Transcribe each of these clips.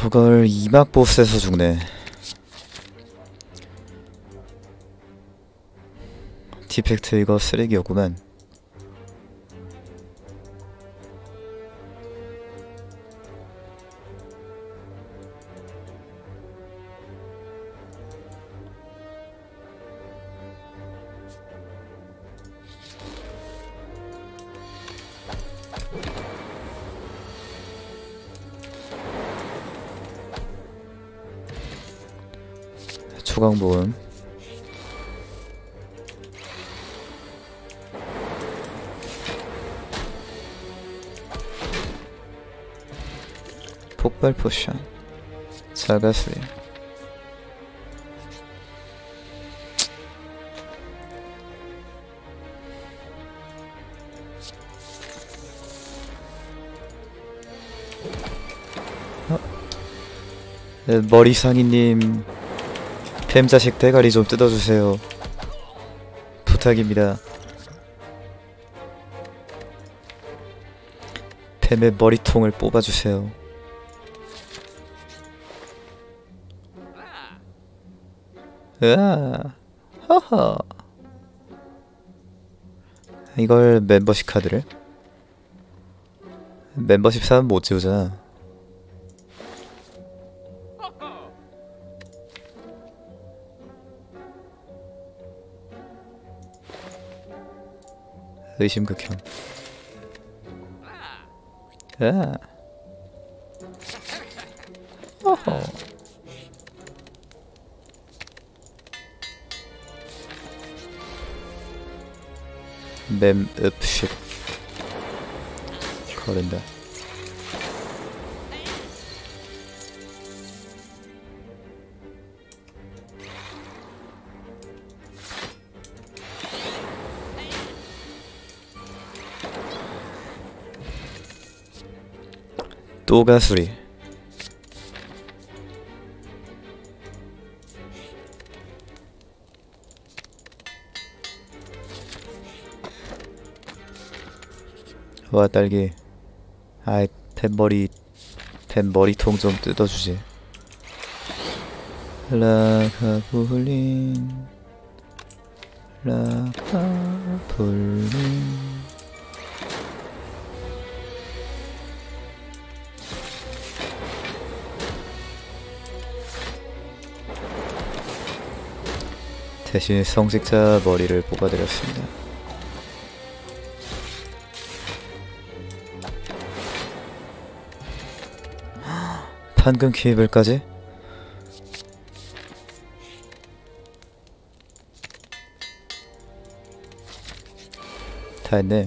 저걸 이막 보스에서 죽네. 디펙트 이거 쓰레기였구만. 초강보험. 폭발 포션. 사가수리. 머리상이님, 뱀자식 대가리 좀 뜯어주세요. 부탁입니다. 뱀의 머리통을 뽑아주세요. 으아, 허허. 이걸 멤버십 카드를? 멤버십 사면 못 지우잖아. 의심극형. 아. 어허. mem읍식 거른다. 또 가수리. 와 딸기. 아이 뱀머리통 좀 뜯어주지. 라카불린 라카불린. 대신 성직자 머리를 뽑아드렸습니다. 판금 키이블까지? 다 했네.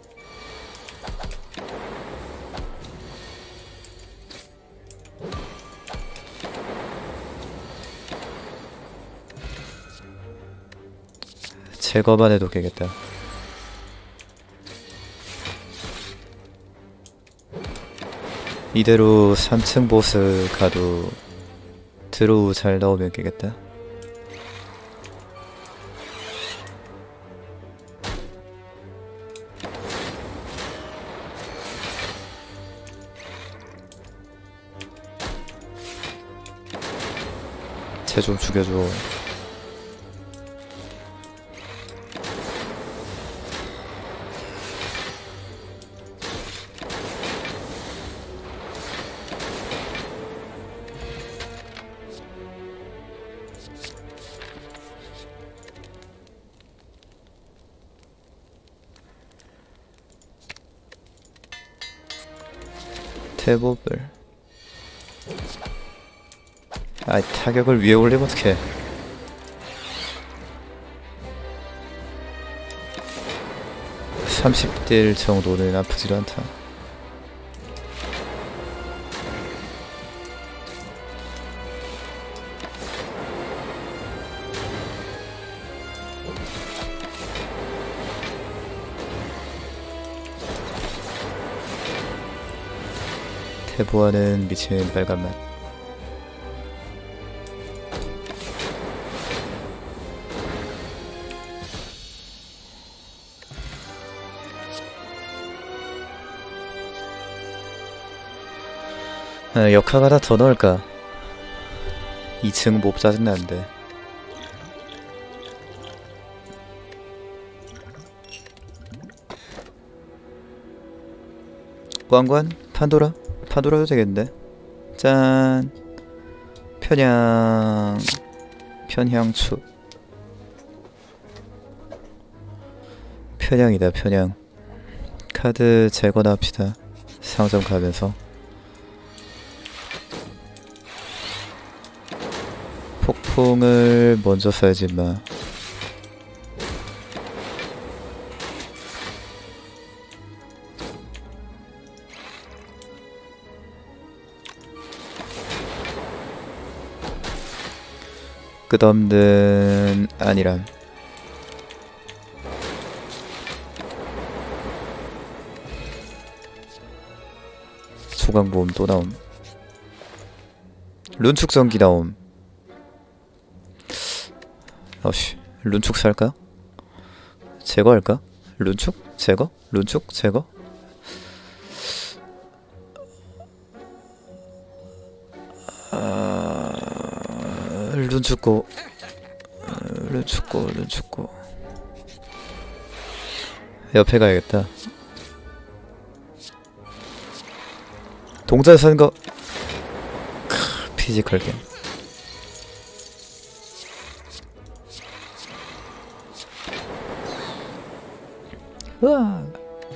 제거만 해도 되겠다. 이대로 3층 보스 가도 드로우 잘 나오면 깨겠다. 쟤 좀 죽여줘. 대법을. 아, 타격을 위에 올리면 어떡해. (30딜) 정도는 나쁘지도 않다. 태보하는 미친 빨간맛. 역학 하나 더 넣을까? 2층 몹 짜증나는데. 왕관? 판도라? 판도라도 되겠는데? 짠! 편향... 편향추. 편향이다, 편향. 카드 재거나 합시다. 상점 가면서. 폭풍을 먼저 써야지, 인마. 끝없는 아니란. 소강보험 또 나옴. 룬축전기 나옴. 어씨, 룬축 살까? 제거할까? 룬축? 제거? 룬축? 제거? 룬축고 옆에 가야겠다. 동자에 사는 거. 피지컬 게임. 우와.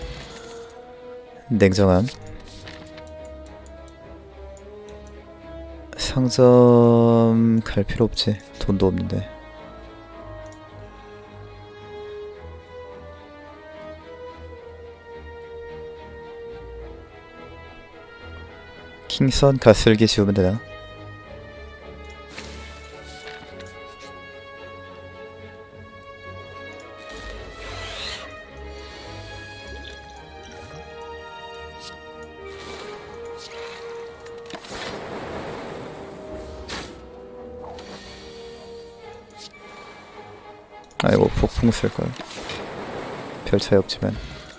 냉정함. 상점 갈 필요 없지. 돈도 없는데. 킹선 가슬기 지우면 되나? 아이고, 폭풍 쓸걸. 별 차이 없지만.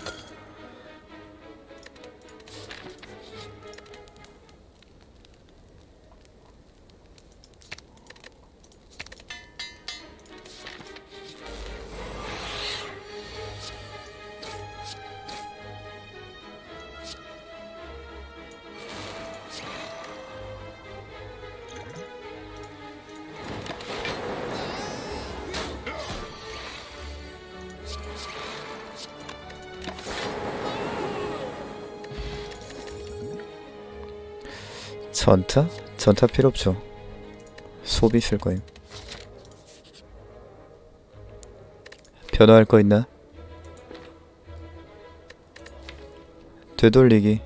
전타? 전타 필요 없죠. 소비 쓸 거임. 변화할 거 있나? 되돌리기.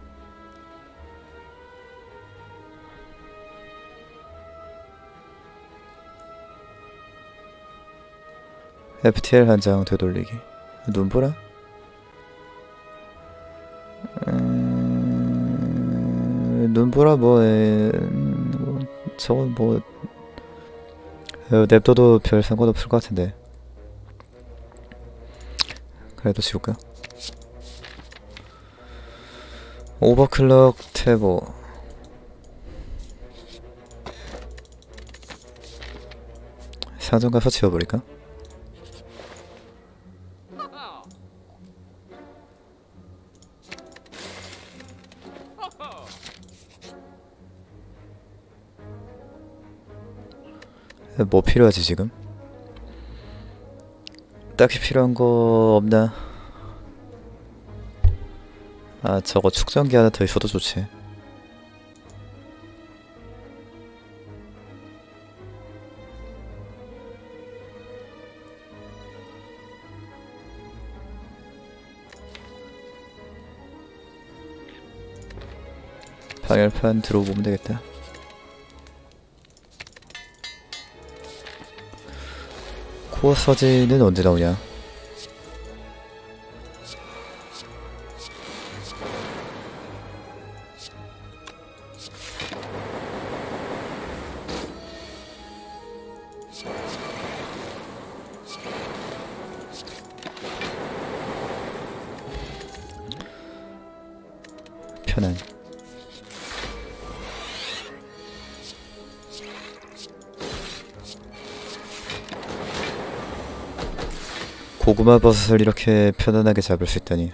FTL 한 장 되돌리기. 눈보라? 눈보라 저건 냅둬도 별 상관없을 것 같은데. 그래도 지울까? 오버클럭 태보. 상점 가서 지워버릴까? 뭐 필요하지 지금? 딱히 필요한 거 없나? 아, 저거 축전기 하나 더 있어도 좋지. 방열판 들어보면 되겠다. 코어 서지는 언제 나오냐? 편안. 고구마 버섯을 이렇게 편안하게 잡을 수 있다니.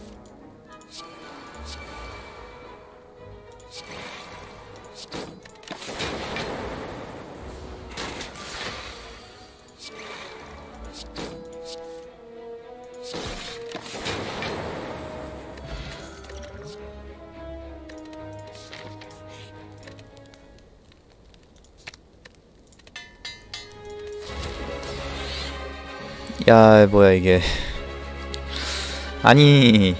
야, 뭐야 이게. 아니,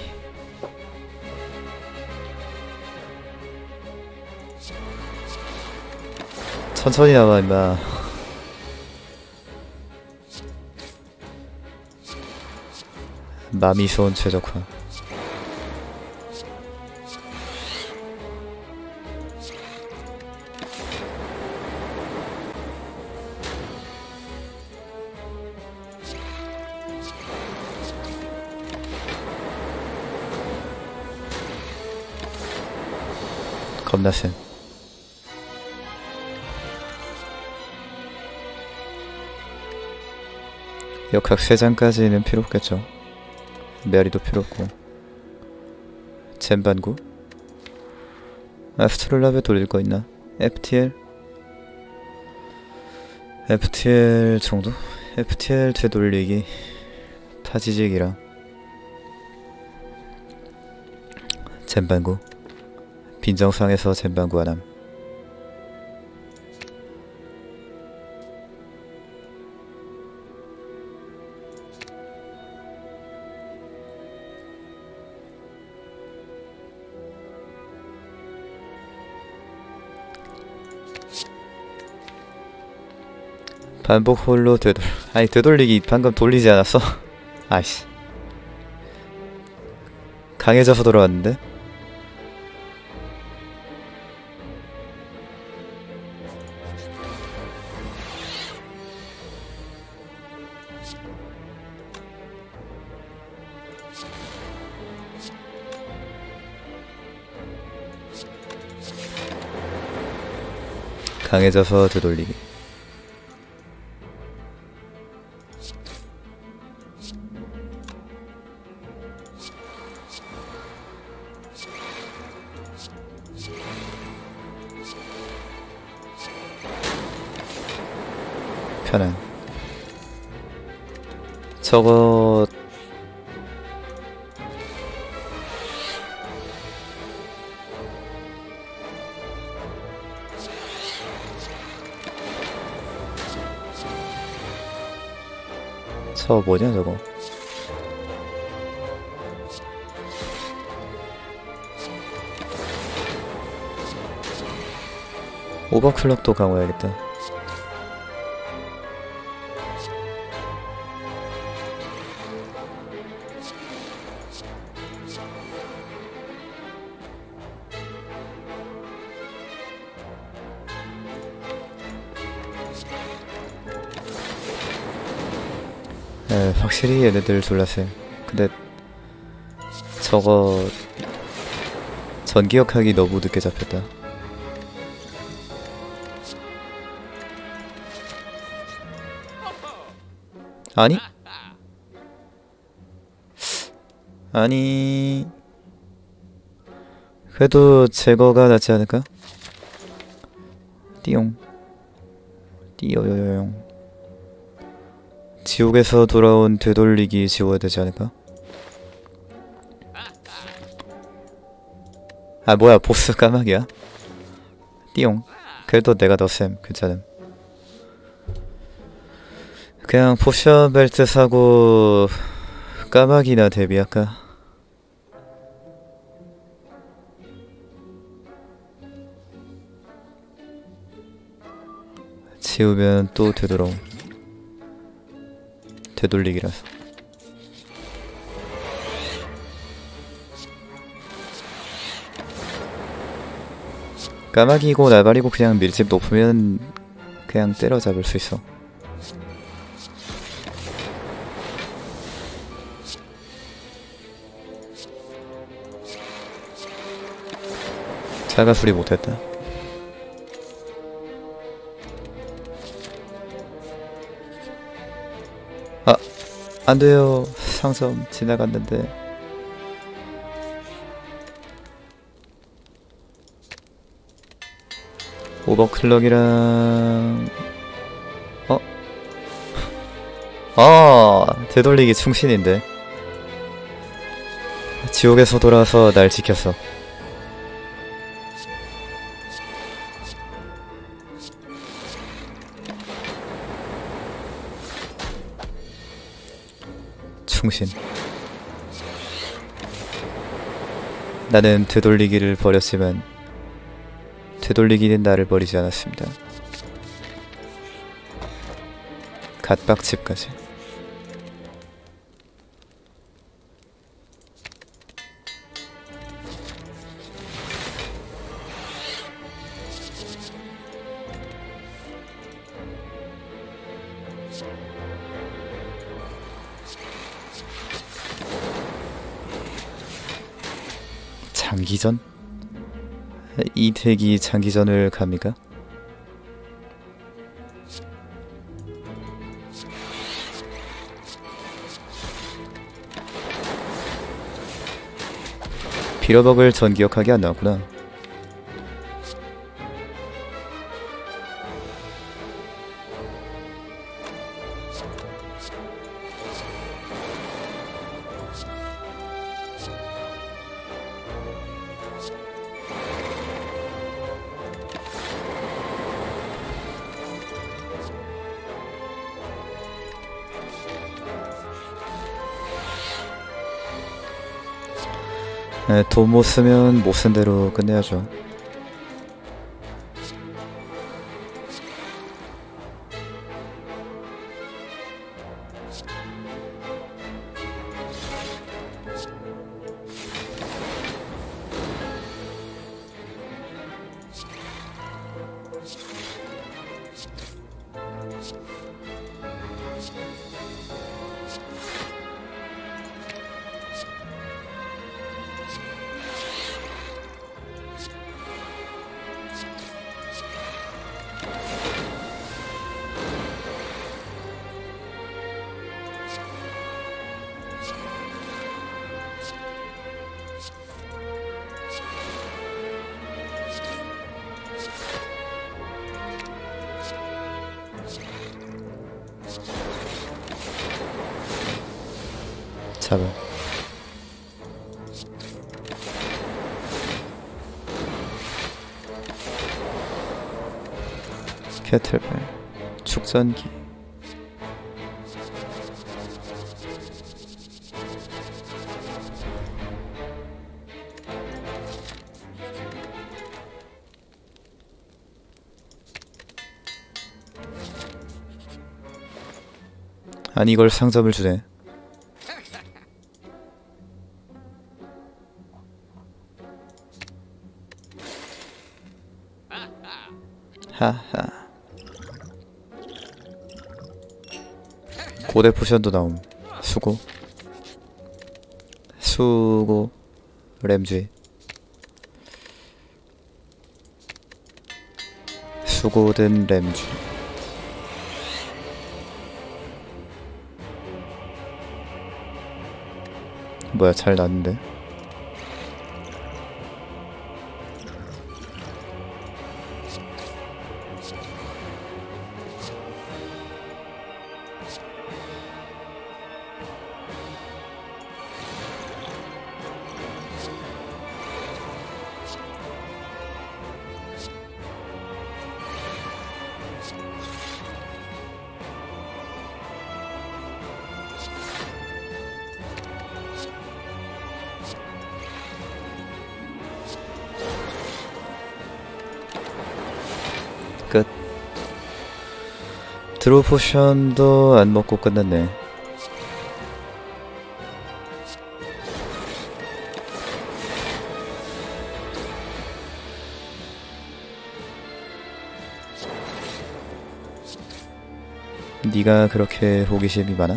천천히 나와 임마. 마미손 최적화. 겁나 쌤. 역학 3장까지는 필요 없겠죠. 메아리도 필요 없고. 젠반구? 아스트롤랍에 돌릴 거 있나? FTL? FTL 정도? FTL 되돌리기 파지직이랑 젠반구 빈정상에서 젠반구 하남. 반복 홀로 아니 되돌리기 방금 돌리지 않았어? 아이씨, 강해져서 돌아왔는데? 강해져서 되돌리기. 편안. 저거 뭐냐 저거. 오버클럭도 강화해야겠다. 확실히 얘네들 졸라 세. 근데 저거 전기역학이 너무 늦게 잡혔다. 아니 그래도 제거가 낫지 않을까? 띠용 띠요요용. 지옥에서 돌아온 되돌리기 지워야 되지 않을까? 아 뭐야, 보스 까마귀야? 띠용. 그래도 내가 더 쌤. 괜찮음. 그냥 포션 벨트 사고 까마귀나 데뷔할까? 지우면 또 되돌아옴. 되돌리기라서. 까마귀고 날발이고 그냥 밀집 높으면 그냥 때려잡을 수 있어. 자가 수리 못했다. 안돼요. 상점 지나갔는데. 오버클럭이랑 되돌리기 충신인데. 지옥에서 돌아와서 날 지켰어. 충신. 나는 되돌리기를 버렸지만 되돌리기는 나를 버리지 않았습니다. 갓박집까지. 장기전? 이택이 장기전을 갑니까? 빌어먹을 전 기억하기 안 나왔구나. 돈 못 쓰면 못 쓴 대로 끝내야죠. 잡아. 캐틀벨, 축전기. 아니 이걸 상점을 주네. 하하. 고대 포션도 나옴. 수고. 수고. 램쥐. 수고된 램쥐. 뭐야, 잘 났는데? 끝. 드로우 포션도 안 먹고 끝났네. 네가 그렇게 호기심이 많아?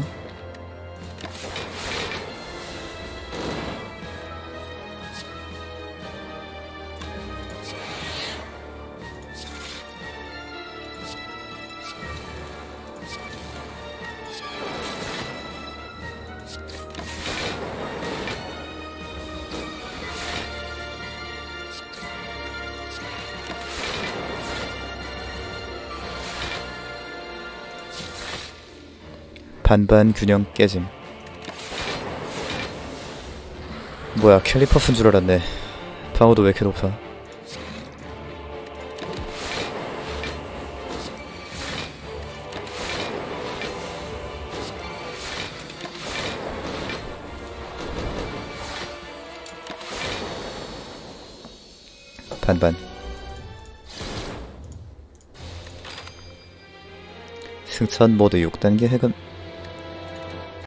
반반 균형 깨짐. 뭐야, 캘리퍼스인 줄 알았네. 방어도 왜 이렇게 높아? 반반. 승천 모드 6단계 해금.